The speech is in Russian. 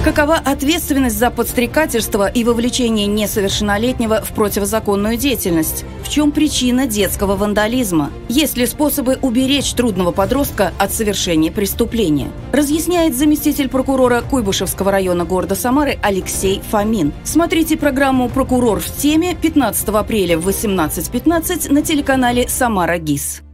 Какова ответственность за подстрекательство и вовлечение несовершеннолетнего в противозаконную деятельность? В чем причина детского вандализма? Есть ли способы уберечь трудного подростка от совершения преступления? Разъясняет заместитель прокурора Куйбышевского района города Самары Алексей Фомин. Смотрите программу «Прокурор в теме» 15 апреля в 18:15 на телеканале «Самара ГИС».